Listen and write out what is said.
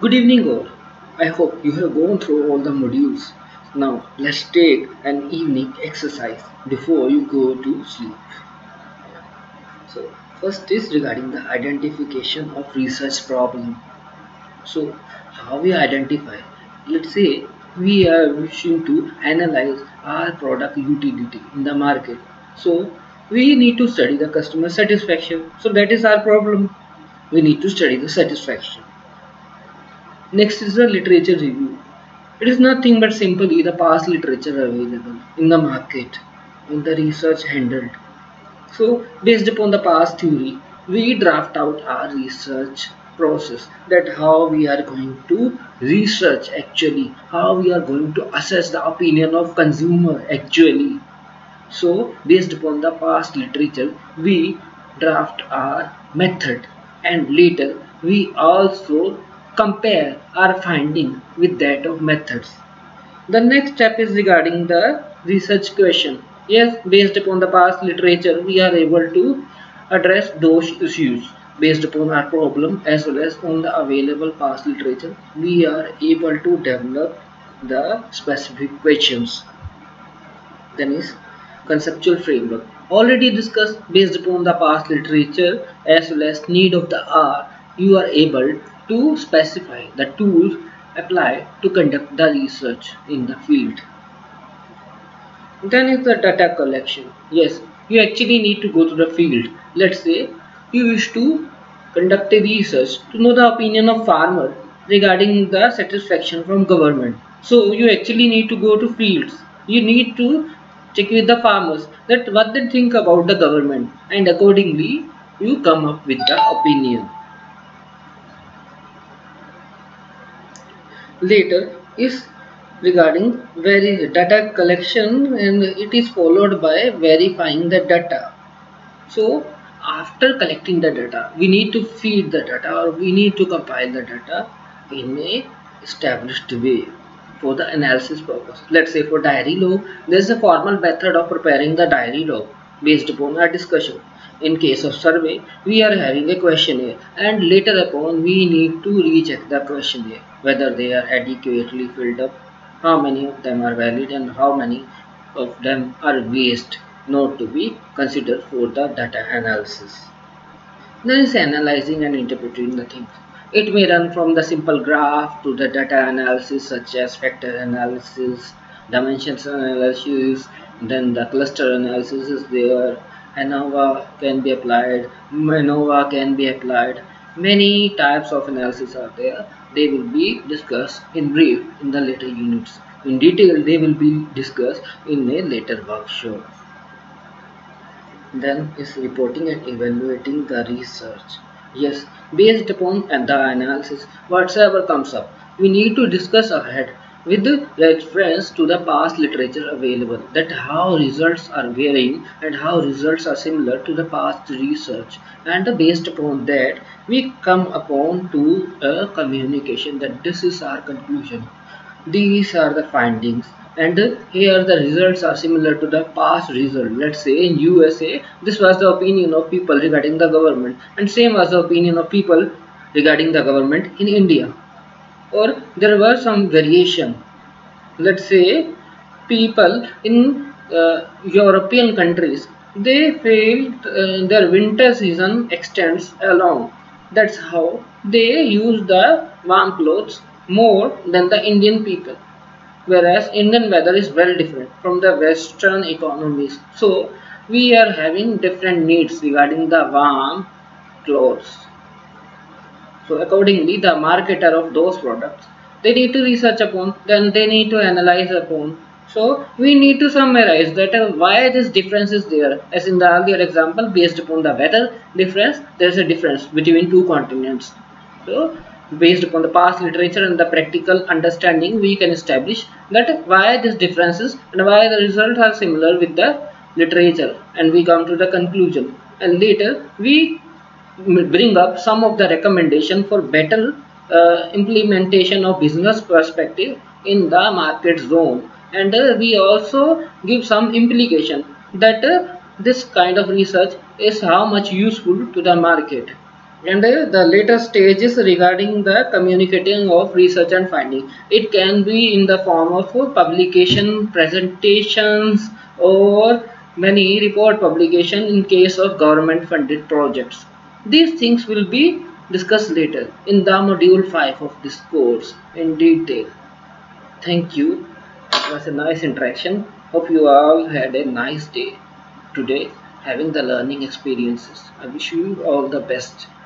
Good evening all. I hope you have gone through all the modules. Now let's take an evening exercise before you go to sleep. So first is regarding the identification of research problem. So how we identify? Let's say we are wishing to analyze our product utility in the market. So we need to study the customer satisfaction. So that is our problem. We need to study the satisfaction. Next is the literature review. It is nothing but simply the past literature available in the market, in the research handled. So, based upon the past theory, we draft out our research process, that how we are going to research actually, how we are going to assess the opinion of consumer actually. So, based upon the past literature, we draft our method, and later we also compare our finding with that of methods. The next step is regarding the research question. Yes, based upon the past literature, we are able to address those issues based upon our problem as well as on the available past literature. We are able to develop the specific questions. Then is conceptual framework. Already discussed based upon the past literature as well as need of the hour, you are able to specify the tools applied to conduct the research in the field. Then is the data collection. Yes, you actually need to go to the field. Let's say you wish to conduct a research to know the opinion of farmer regarding the satisfaction from government. So you actually need to go to fields. You need to check with the farmers that what they think about the government, and accordingly you come up with the opinion. Later is regarding data collection, and it is followed by verifying the data. So after collecting the data, we need to feed the data, or we need to compile the data in a established way for the analysis purpose. Let's say for diary log, there is a formal method of preparing the diary log based upon our discussion. In case of survey, we are having a questionnaire, and later upon we need to recheck the questionnaire whether they are adequately filled up, how many of them are valid, and how many of them are waste not to be considered for the data analysis. Then is analyzing and interpreting the things. It may run from the simple graph to the data analysis such as factor analysis, dimensions analysis, then the cluster analysis is there. ANOVA can be applied, MANOVA can be applied. Many types of analysis are there. They will be discussed in brief in the later units. In detail, they will be discussed in a later workshop. Then is reporting and evaluating the research. Yes, based upon the analysis, whatever comes up, we need to discuss ahead with the reference to the past literature available, that how results are varying and how results are similar to the past research, and based upon that we come upon to a communication that this is our conclusion, these are the findings, and here the results are similar to the past result. Let's say in USA, this was the opinion of people regarding the government, and same was the opinion of people regarding the government in India. Or there were some variation. Let's say people in European countries, they feel their winter season extends along. That's how they use the warm clothes more than the Indian people, whereas Indian weather is well different from the Western economies. So we are having different needs regarding the warm clothes. So accordingly, the marketer of those products, they need to research upon, then they need to analyze upon. So we need to summarize that why this difference is there. As in the earlier example, based upon the weather difference, there is a difference between two continents. So based upon the past literature and the practical understanding, we can establish that why these differences and why the results are similar with the literature, and we come to the conclusion. And later we bring up some of the recommendation for better implementation of business perspective in the market zone, and we also give some implication that this kind of research is how much useful to the market. And the later stage is regarding the communicating of research and finding. It can be in the form of publication, presentations, or many report publication in case of government funded projects. These things will be discussed later in the module 5 of this course in detail. Thank you. It was a nice interaction. Hope you all had a nice day today having the learning experiences. I wish you all the best.